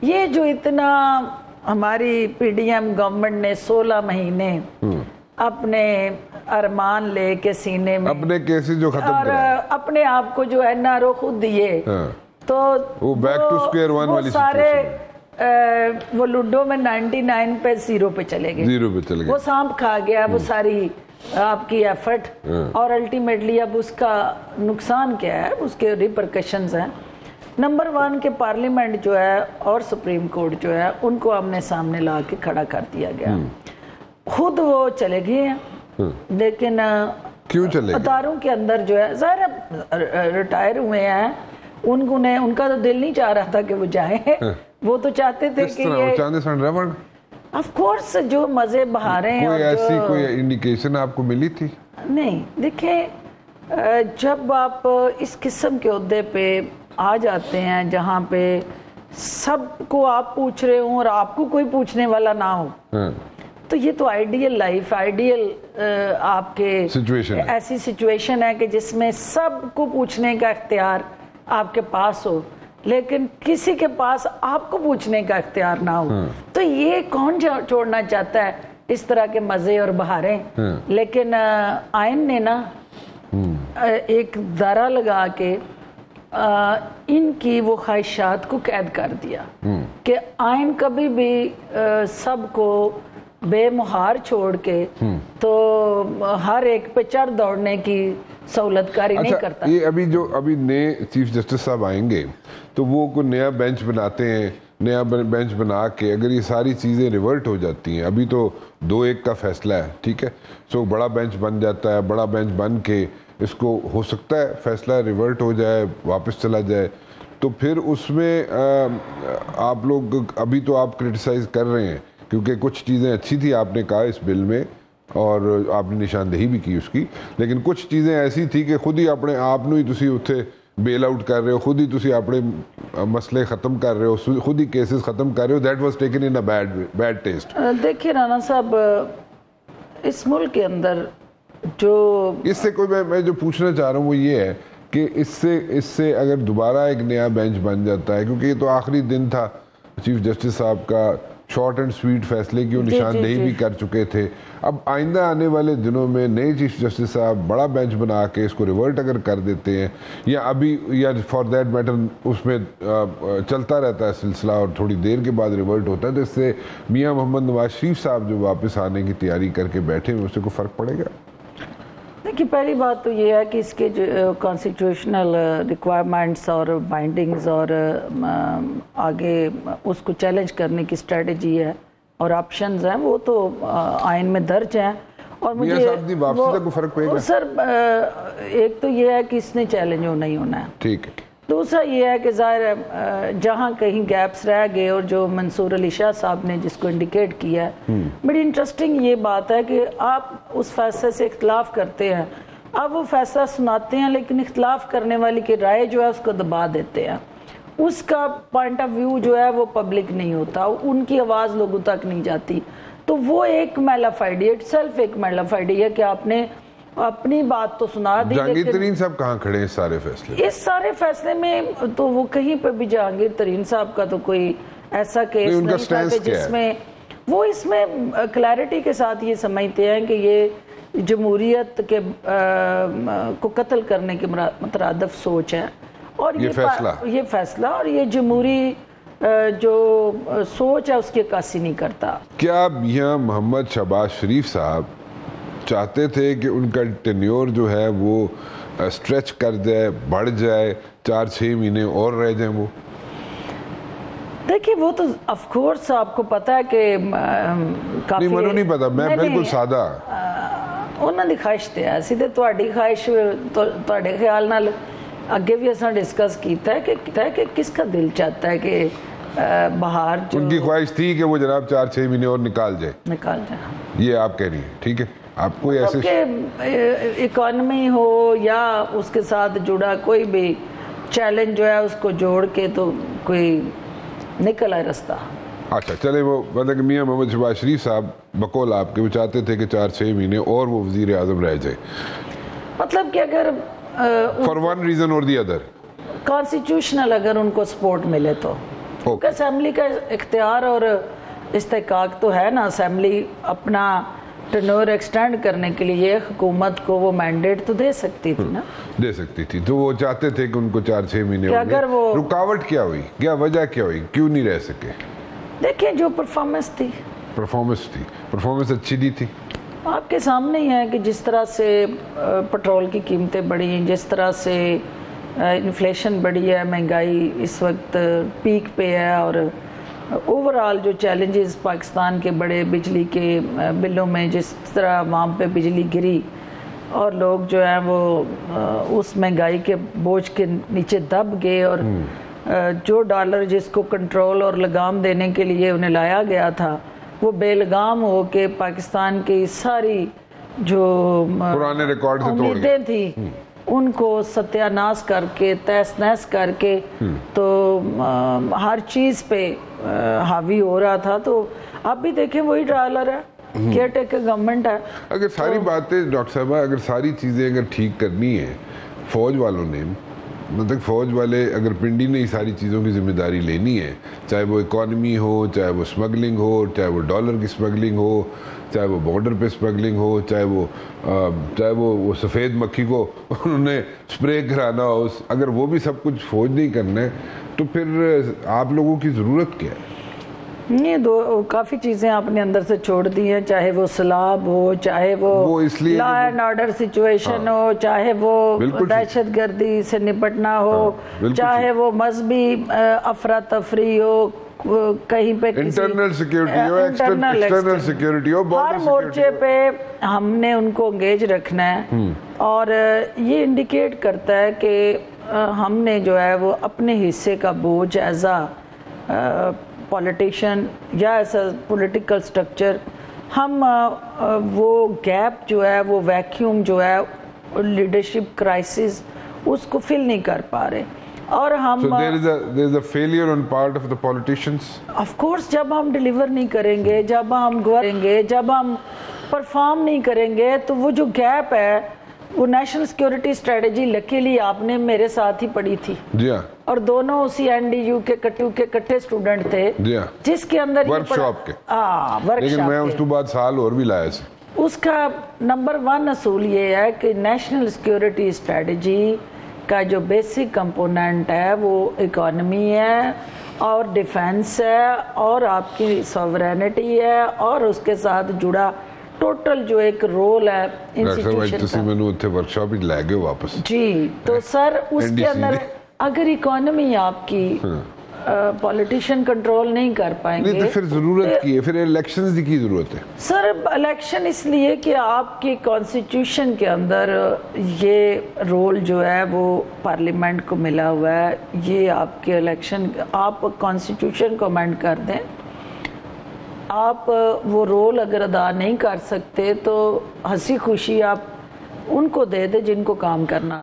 ये जो इतना हमारी पीडीएम गवर्नमेंट ने 16 महीने अपने अरमान लेके सीने में अपने केसेस जो खत्म और अपने आप को जो एनआरओ खुद दिए, तो वो बैक टू स्क्वायर वन वाली सारे वो लूडो में 99 पे 0 पे चले गए, वो सांप खा गया वो सारी आपकी एफर्ट, और अल्टीमेटली अब उसका नुकसान क्या है, उसके रिपरकशंस हैं। नंबर 1 के पार्लियामेंट जो है और सुप्रीम कोर्ट जो है उनको आमने सामने ला के खड़ा कर दिया गया। खुद वो चले गए हैं, लेकिन क्यों चले? अतारों के अंदर जो है ज़ाहिर रिटायर हुए हैं, उनका तो दिल नहीं चाह रहा था कि वो जाए। वो तो चाहते थे कि ये ऑफ कोर्स जो मजे बहारें। कोई ऐसी कोई इंडिकेशन आपको मिली थी? नहीं, देखिए जब आप इस किस्म के ओहदे पे आ जाते हैं जहाँ पे सबको आप पूछ रहे हो और आपको कोई पूछने वाला ना हो, तो ये तो आइडियल लाइफ, आइडियल आपके सिचुएशन ऐसी सिचुएशन है कि जिसमें सबको पूछने का इख्तियार आपके पास हो, लेकिन किसी के पास आपको पूछने का इख्तियार ना हो। तो ये कौन छोड़ना चाहता है इस तरह के मजे और बहारें? लेकिन आइन ने ना एक दायरा लगा के इनकी वो ख्वाहिशात को कैद कर दिया कि आइन कभी भी सबको बेमुहार छोड़ के तो हर एक पे चढ़ दौड़ने की सहूलतकारी नहीं करता। ये अभी नए चीफ जस्टिस साहब आएंगे तो वो कोई नया बेंच बनाते हैं, नया बेंच बना के अगर ये सारी चीज़ें रिवर्ट हो जाती हैं, अभी तो 2-1 का फैसला है, ठीक है, सो बड़ा बेंच बन जाता है, बड़ा बेंच बन के इसको हो सकता है फैसला रिवर्ट हो जाए, वापस चला जाए, तो फिर उसमें आप लोग अभी तो आप क्रिटिसाइज कर रहे हैं क्योंकि कुछ चीज़ें अच्छी थी आपने कहा इस बिल में और आपने निशानदेही भी की उसकी, लेकिन कुछ चीज़ें ऐसी थी कि खुद ही अपने आप ਨੂੰ ਹੀ ਤੁਸੀਂ ਉੱਥੇ बेल आउट कर रहे हो, खुद ही ਤੁਸੀਂ अपने मसले ख़त्म कर रहे हो, खुद ही केसेस ख़त्म कर रहे हो। That was taken in a bad taste. देखिए राना साहब, इस मुल्क के अंदर जो इससे कोई मैं जो पूछना चाह रहा हूँ वो ये है कि इससे अगर दोबारा एक नया बेंच बन जाता है, क्योंकि ये तो आखिरी दिन था चीफ जस्टिस साहब का, शॉर्ट एंड स्वीट फैसले की वो निशानदेही भी कर चुके थे, अब आइंदा आने वाले दिनों में नए चीफ जस्टिस साहब बड़ा बेंच बना के इसको रिवर्ट अगर कर देते हैं या अभी या फॉर दैट मैटर उसमें चलता रहता है सिलसिला और थोड़ी देर के बाद रिवर्ट होता है, तो इससे मियां मोहम्मद नवाज शरीफ साहब जो वापस आने की तैयारी करके बैठे हैं उससे कोई फ़र्क पड़ेगा? देखिए, पहली बात तो ये है कि इसके जो कॉन्स्टिट्यूशनल रिक्वायरमेंट्स और बाइंडिंग्स और आगे उसको चैलेंज करने की स्ट्रेटजी है और ऑप्शंस हैं, वो तो आइन में दर्ज हैं। और मुझे वापसी तक फर्क पड़ेगा सर, एक तो ये है कि इसने चैलेंज होना ही होना है, ठीक है। दूसरा ये है कि ज़ाहिर जहाँ कहीं गैप्स रह गए और जो मंसूर अली शाह साहब ने जिसको इंडिकेट किया है, बड़ी इंटरेस्टिंग ये बात है कि आप उस फैसले से इख्तलाफ करते हैं, अब वो फैसला सुनाते हैं लेकिन इख्तलाफ करने वाली की राय जो है उसको दबा देते हैं, उसका पॉइंट ऑफ व्यू जो है वो पब्लिक नहीं होता, उनकी आवाज़ लोगों तक नहीं जाती, तो वो एक मैलाफाइडी इटसेल्फ एक मैलाफाइडी है कि आपने अपनी बात तो सुना दी। जहांगीर तरीन साहब कहाँ खड़े हैं इस सारे फैसले में? तो वो कहीं पर भी जहांगीर तरीन साहब का तो कोई ऐसा केस नहीं था कि जिसमें वो इसमें क्लैरिटी के साथ ये समझते हैं कि ये जमहूरियत के को कत्ल करने की मुतरादिफ सोच है और ये फैसला और ये जमहूरी जो सोच है उसकी अक्कासी नहीं करता। क्या मियां मोहम्मद शहबाज शरीफ साहब चाहते थे कि उनका टेन्योर जो है वो स्ट्रेच कर जाए, बढ़ जाए, 4-6 महीने और रह जाए? वो देखिए, वो तो ऑफ कोर्स आपको पता है कि काफी नहीं, मैंने नहीं पता, मैं बिल्कुल सादा उन्होंने ख्वाहिश थे ऐसी ते ਤੁਹਾਡੀ ख्वाहिश ਤੁਹਾਡੇ ख्याल नाल अगे भी असां डिस्कस किया है कि किसका दिल चाहता है कि बाहर जो उनकी ख्वाहिश थी कि वो जनाब 4-6 महीने और निकाल जाए, ये आप कह रही हैं, ठीक है। आपको ऐसे इकोनॉमी हो या उसके साथ जुड़ा कोई भी चैलेंज जो है उसको जोड़ के तो कोई निकल आए रास्ता। अच्छा चले, वो मतलब कि मियां मोहम्मद शहबाज शरीफ साहब बकौल आपके वो चाहते थे कि 4-6 महीने और वो वजीर आजम रह जाए, मतलब कि अगर फॉर वन रीजन और दी अदर कॉन्स्टिट्यूशनल अगर उनको सपोर्ट मिले तो क्योंकि असेंबली का इख्तियार और इस्तेकाक तो है ना, असेंबली अपना टर्नओवर एक्सटेंड करने के लिए हुकूमत को वो मैंडेट तो दे सकती थी ना, दे सकती थी। तो वो चाहते थे कि उनको 4-6 महीने हो गए। अगर वो रुकावट क्या हुई, क्या वजह क्या हुई, क्यों नहीं रह सके? देखिए जो परफॉर्मेंस थी, परफॉर्मेंस अच्छी नहीं थी। आपके सामने ही है कि जिस तरह से पेट्रोल की कीमतें बढ़ी, जिस तरह से इन्फ्लेशन बढ़ी है, महंगाई इस वक्त पीक पे है, और ओवरऑल जो चैलेंजेस पाकिस्तान के बड़े बिजली के बिलों में जिस तरह वहाँ पे बिजली गिरी और लोग जो है वो उस महंगाई के बोझ के नीचे दब गए, और जो डॉलर जिसको कंट्रोल और लगाम देने के लिए उन्हें लाया गया था वो बेलगाम हो के पाकिस्तान की सारी जो पुराने रिकॉर्ड से उम्मीदें थी उनको सत्यानाश करके तहस नहस करके तो हर चीज पे हावी हो रहा था। तो आप भी देखें वही डॉलर है, केयर टेकर गवर्नमेंट है। अगर सारी बातें डॉक्टर साहब, अगर सारी चीजें अगर ठीक करनी है फौज वालों ने, मतलब फौज वाले अगर पिंडी ने ही सारी चीज़ों की जिम्मेदारी लेनी है, चाहे वो इकॉनमी हो, चाहे वो स्मगलिंग हो, चाहे वो डॉलर की स्मगलिंग हो, चाहे वो बॉर्डर पे स्मगलिंग हो, चाहे वो सफ़ेद मक्खी को उन्होंने स्प्रे कराना हो, अगर वो भी सब कुछ फौज नहीं करना है तो फिर आप लोगों की ज़रूरत क्या है? ये काफी चीजें आपने अंदर से छोड़ दी हैं, चाहे वो सलाब हो, चाहे वो लॉ एंड ऑर्डर सिचुएशन हो, चाहे वो दहशतगर्दी से निपटना हो, चाहे वो मजहबी अफरा तफरी हो, कहीं पे इंटरनल सिक्योरिटी हो, एक्सटर्नल सिक्योरिटी हो, हर मोर्चे पे हमने उनको एंगेज रखना है। और ये इंडिकेट करता है कि हमने जो है वो अपने हिस्से का बोझ एज अ पॉलिटिशियन या ऐसा पॉलिटिकल स्ट्रक्चर हम वो गैप जो है, वो वैक्यूम जो है, लीडरशिप क्राइसिस उसको फिल नहीं कर पा रहे। और हम there is a failure on part of the politicians. Of course जब हम डिलीवर नहीं करेंगे, जब हम करेंगे, जब हम परफॉर्म नहीं करेंगे, तो वो जो गैप है वो नेशनल सिक्योरिटी स्ट्रेटेजी लकीली आपने मेरे साथ ही पढ़ी थी जी हाँ, और दोनों उसी एनडीयू के कट्टे स्टूडेंट थे जी हाँ, जिसके अंदर वर्कशॉप के लेकिन मैं उसके बाद साल और भी लाया से। उसका नंबर 1 असूल ये है कि नेशनल सिक्योरिटी स्ट्रेटेजी का जो बेसिक कंपोनेंट है वो इकोनॉमी है और डिफेंस है और आपकी सॉवरेनिटी है और उसके साथ जुड़ा टोटल जो एक रोल है इंस्टीट्यूशन का। मैंने उत्थे वर्कशॉप ही ले गए वापस जी। तो सर उसके अंदर अगर इकोनॉमी आपकी पॉलिटिशियन कंट्रोल नहीं कर पाएंगे नहीं तो फिर जरूरत की है, फिर इलेक्शंस की जरूरत है सर। इलेक्शन इसलिए कि आपके कॉन्स्टिट्यूशन के अंदर ये रोल जो है वो पार्लियामेंट को मिला हुआ है। ये आपके इलेक्शन, आप कॉन्स्टिट्यूशन को अमेंड कर दें, आप वो रोल अगर अदा नहीं कर सकते तो हंसी खुशी आप उनको दे दें जिनको काम करना।